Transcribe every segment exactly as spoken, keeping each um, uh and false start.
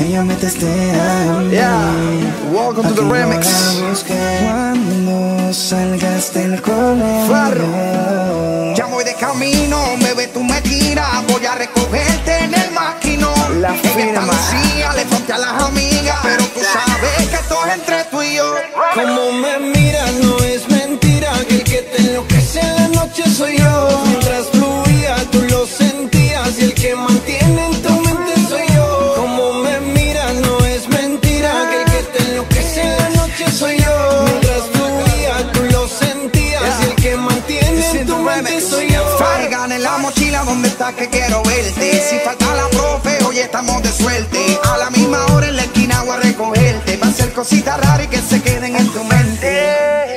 Ella me testea a mí. Yeah, welcome to the remix. Cuando salgas del colegio, ya voy de camino, bebé, tú me tiras. Voy a recogerte en el maquinón. La en esta firma. Lucía le falté a las amigas, pero tú sabes que esto es entre tú y yo. Como me miras no es mentira, que el que te enloquece en la noche soy yo. Mientras fluía tú lo sentías y el que mantiene en tu mente soy yo. Como me miras no es mentira, que el que te enloquece en la noche soy yo. Mientras fluía tú lo sentías y el que mantiene en tu mente soy yo. Traigan en la mochila donde estás que quiero verte. Si falta la profe, hoy estamos de suerte. A la misma hora en la esquina voy a recogerte. Va a ser cositas raras y que se queden en tu mente.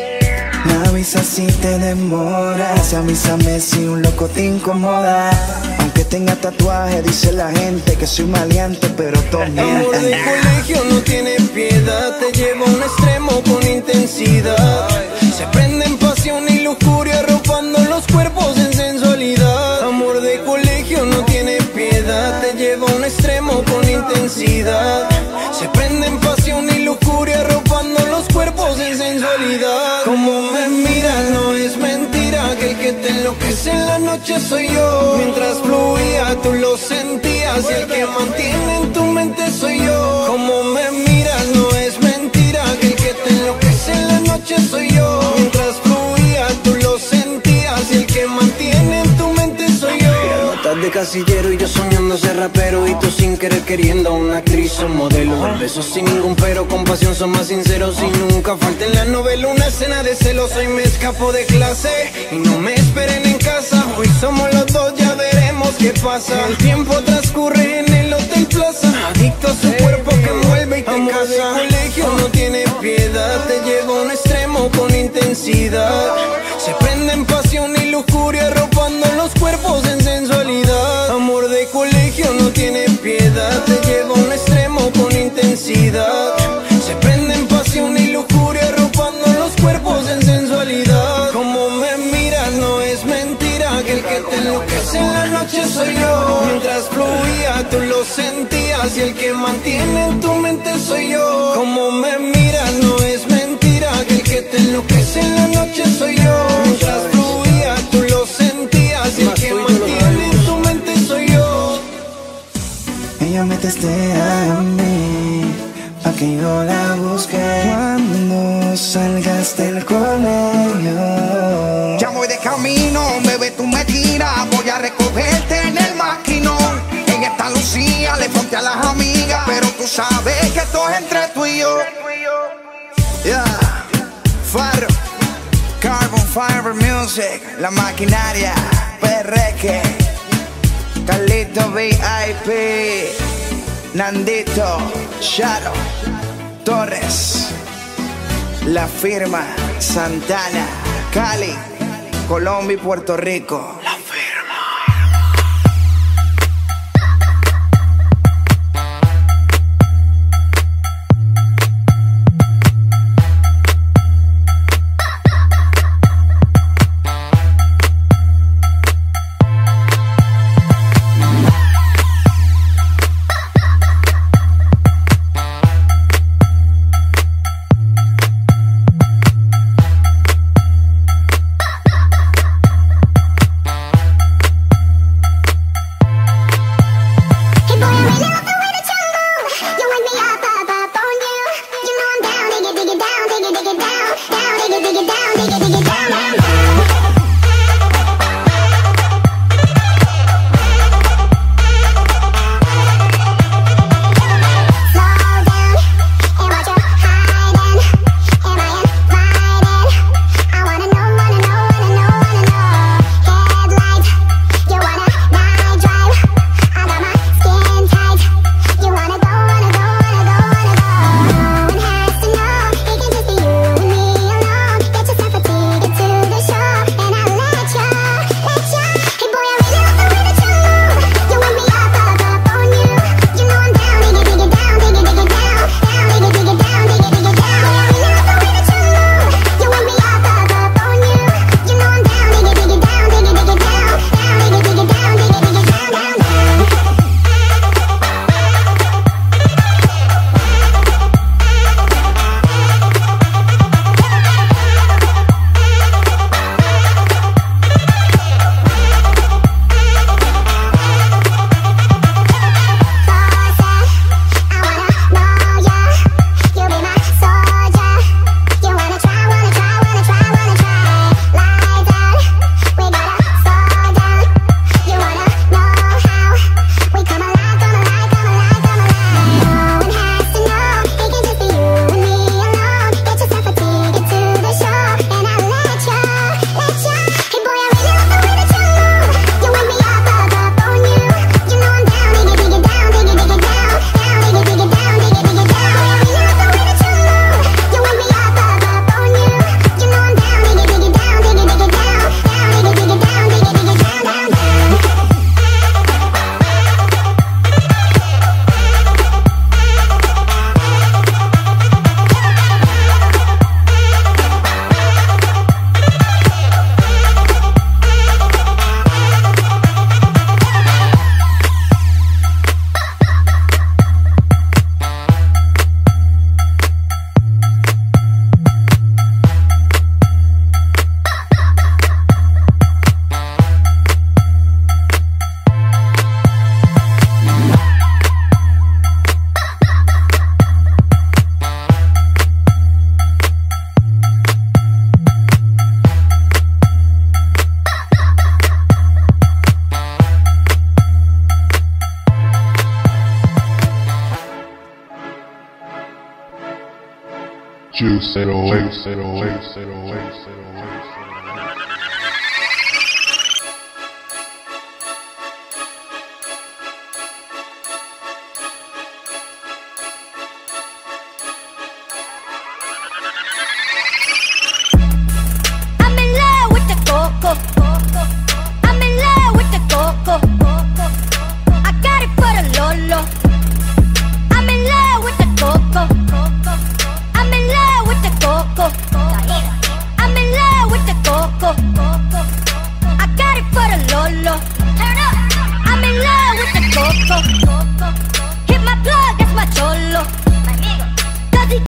me avisa si te demoras. Avísame si un loco te incomoda. Aunque tenga tatuaje, dice la gente que soy maleante, pero todo Amor mienten. de colegio no tiene piedad, te lleva a un extremo con intensidad. Se prende en pasión y lujuria, arropando los cuerpos en sensualidad. Amor de colegio no tiene piedad, te lleva a un extremo con intensidad. Se prende en pasión y lujuria, arropando los cuerpos en sensualidad. Como me miras no es mentira, que el que te enloquece en la noche soy yo. Mientras fluía tú lo sentías y el que mantiene en tu mente soy yo. Como me miras no es mentira, que el que te enloquece en la noche soy yo. Mientras fluía tú lo sentías y el que mantiene en tu mente soy yo. Estás de casillero y yo soñando ser rapero, y tú sin querer queriendo a una actriz o modelo. Besos sin ningún pero, con pasión son más sinceros y nunca falta en la novela una escena de celos. Hoy me escapo de clase y no me esperen en casa. Hoy somos los dos, ya veremos qué pasa. El tiempo transcurre en el Hotel Plaza, adicto a su cuerpo que envuelve y te Amor casa. de Colegio no tiene piedad, te lleva a un extremo con intensidad. Se prende en pasión y lujuria, arropando los cuerpos en sensualidad. Amor de colegio no tiene piedad, te lleva a un extremo con intensidad. Se prende en pasión y lujuria, arropando los cuerpos en sensualidad. Como me miras no es mentira, que el que te enloquece en la noche soy yo. Mientras fluía tú lo sentías y el que mantiene en tu mente soy yo. Como me miras no es mentira, que el que te enloquece en la noche soy yo. Mientras fluía tú lo sentías y el que mantiene en tu mente soy yo. Ella me testea a mí, pa' que yo la busque. Cuando salgas del colegio, Ya voy de camino, bebé, tú me tiras. Voy a recogerte en el maquinón. En esta Lucía le falté a las amigas, pero tú sabes que esto es entre tú y yo. Yeah, Faro, Carbon Fiber Music, La Maquinaria, Perreque, Carlito V I P, Nandito, Shadow, Torres, La Firma, Santana, Cali, Colombia y Puerto Rico. Juice it away, juice it away, juice it away, juice it away.